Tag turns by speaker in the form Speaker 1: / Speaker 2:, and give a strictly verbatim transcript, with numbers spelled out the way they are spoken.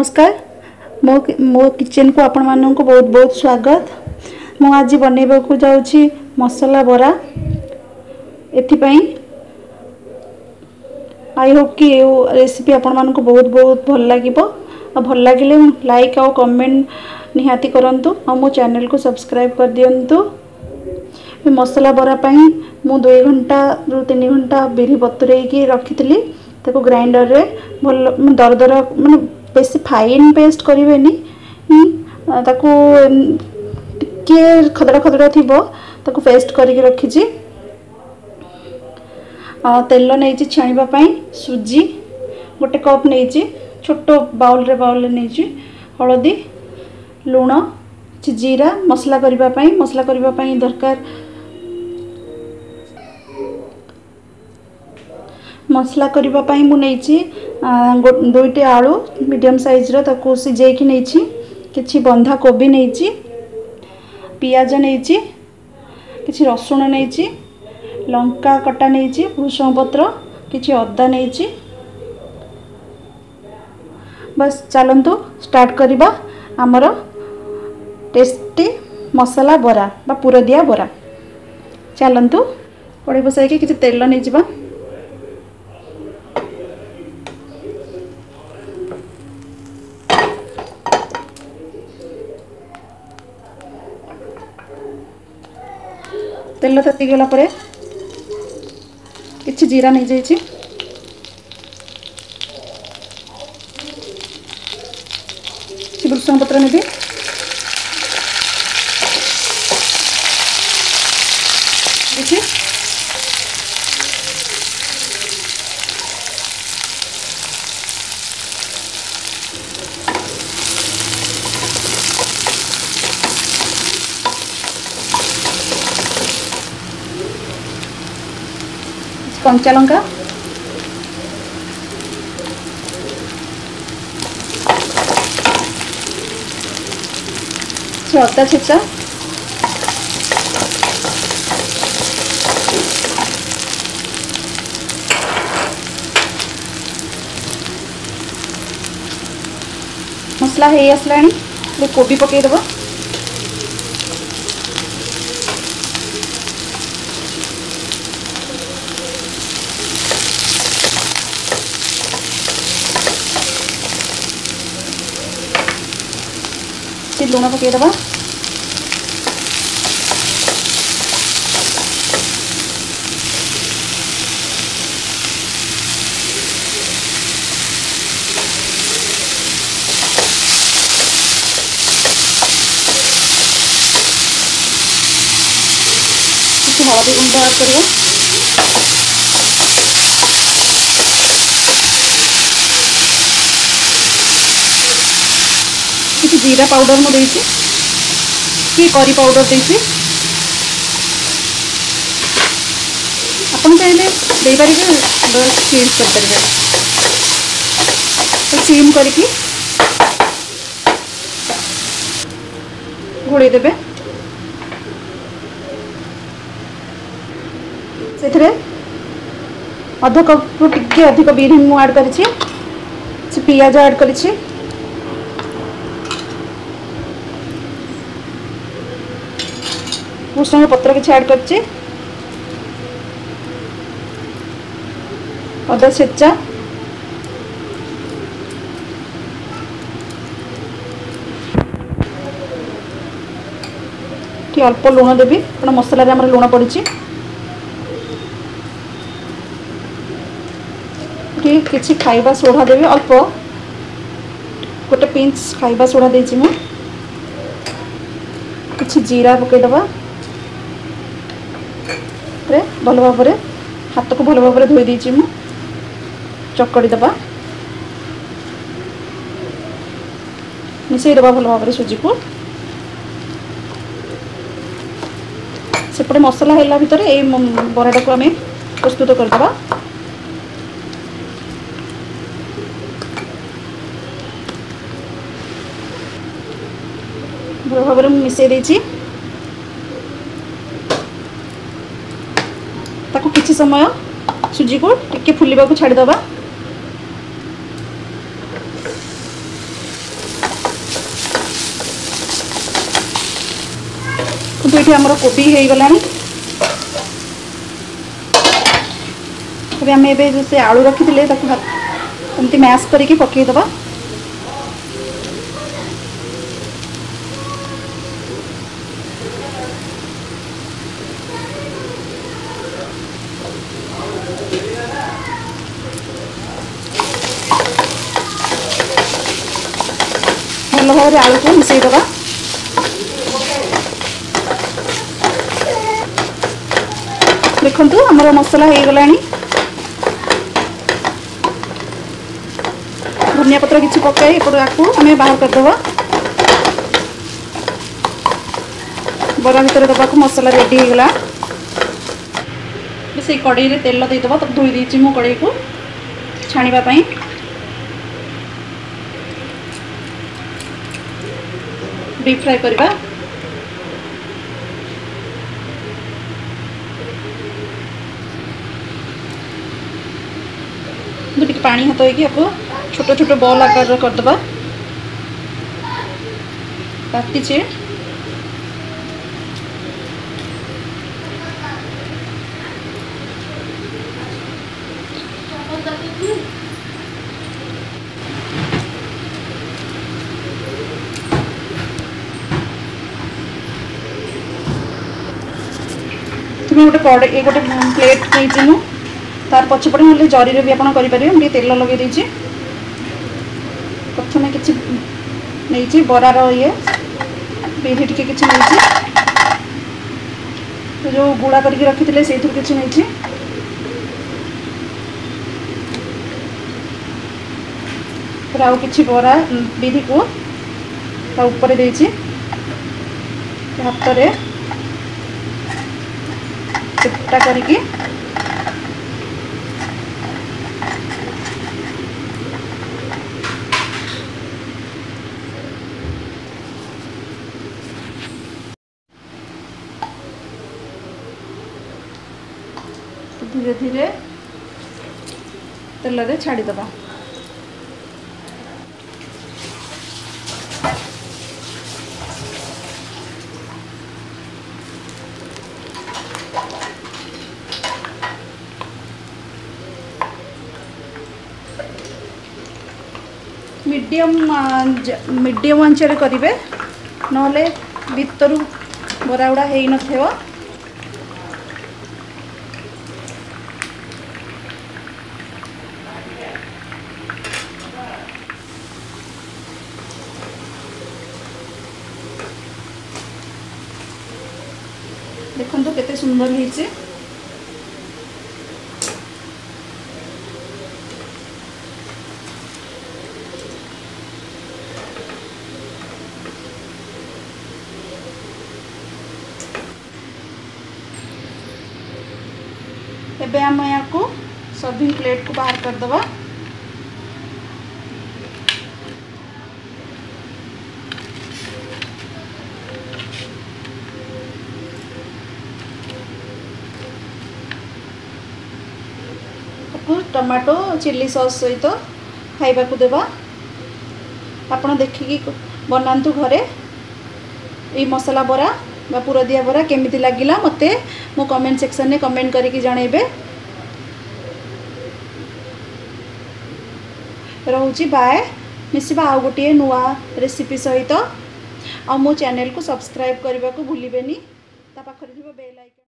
Speaker 1: नमस्कार मो मो किचन को आपण मानक बहुत बहुत स्वागत। मु आज बनैबा को जाउछि मसाला बरा। एथिपाई आई होप कि ये रेसिपी आपण मानक बहुत बहुत भल लागिबो। आ भल लागिले लाइक और कमेंट निहाती करंतु और मो चैनल को सब्सक्राइब कर दियंतु। मसाला बरा पाई मु दो घंटा रु तीन घंटा बिरी बतुरे की रखितली ताको ग्राइंडर रे भल दरदर माने बेसी फाइन पेस्ट करेनि ताको टिके खदड़ा खदड़ा थिबो ताको पेस्ट करके रखिछि। तेल नहीं छाणीबा पाई सुजी गोटे कप नहीं छोट बाउल रे बाउल रे नहीं हलदी लुण जीरा मसला करबा पाई मसला करबा पाई दरकार मसला करबा पाई मु नहीं दुईटे आलू मीडियम साइज रो ताको सिझे की नहीं किछि बंधा कोबी नहीं पियाज नहीं किछि रसुण नहीं लंका कटा नहीं भृषंग पत्र किछि अदा नहीं। बस चलंतु स्टार्ट करिबा हमर टेस्टी मसाला बरा बा पुर दिया बरा। चलंतु कड़े बसाई के किछि तेल नहीं जिबा। तेल ताती गला परे किछि जीरा नहीं जाइछि भृषंग पत्र नेबी देखि कंचा लंका अदा छेचा मसला है आसलानी कोबी पकईदेव लुण पकईदेवा हलदी गुंड ऐड करिया किसी जीरा पाउडर मु देछि कि करी पाउडर देछि अपन चाहिले दे परिबे बस चेंज कर परिबे तो सीम करके घोड़े देबे। सेथरे अध कप रु टिके अधिक बिरी मु ऐड करिछि से पियाज ऐड करिछि भृषंग पत्र किछि ऐड करछि अदा छेचा कि अल्प लुण देबी कारण मसला रे हमर लुण पड़िछि किछि खाइबा सोडा देबी अल्प गोटे पिंच खाइबा सोडा देछि मु किछि जीरा पकई दबा रे भल भाव रे हाथ को भल भाव रे धोई देछि मु चकड़ी दबा मिसई दबा भल भाव रे सुजी को सेपटे मसला हैला भितर ए बराटा को हमें प्रस्तुत कर दबा। भल भाव रे मिसई देछि ताको किछि समय सुजी को टिके फुलिबा को छाड़ी दबा। तो ये आमर कोबी हो गला आम ए जो से आलू रखी थे एमती मैश करके पकईदबा भल भाव आलू को मिसईदबा देखु आमर मसला हो गला धनिया पत्र किसी पकाई एपट आपको आम बाहर करदे बरा भर दबा मसला रेडी हो गला से कड़ई रे तेल देदेव तब धोई देती मु कड़ई को छाणी डीप फ्राई करवा पानी हाथ हो छोट छोट बॉल आकार करदबा काटिचे तुम्हें गोटे कड़े ये गोटे प्लेट नहीं तार पछपटे ना जरी भी आप करेंगे तेल लगे देती प्रथम कि नहीं बरार ये बिरी टी कि जो गुड़ा करके रखी थे से कि नहीं आउ कि बरा बिरी को ऊपर देती हाथ में चिपटा करके धीरे धीरे तेल रे छाड़ीदबा मीडियम मीडियम आंचरे करेंगे नले भितर बरा गुड़ा हो न देखो तो केते सुंदर होइছে एबे हम या को सर्विंग प्लेट को बाहर कर दबा टमाटो चिल्ली सॉस सहित खाइबा को देबा आपण देखिकी बनांतु घरे ये मसाला बरा बा पूरा दिया बरा केमिति लागिला मते मो कमेंट सेक्शन ने कमेंट करके जणेबे रहउची बाय मिसिबा आ गोटे नुआ रेसिपी सहित आ मो चैनल को सब्सक्राइब करबा को भूलिबेनी ता पाखरे बेल आइकन।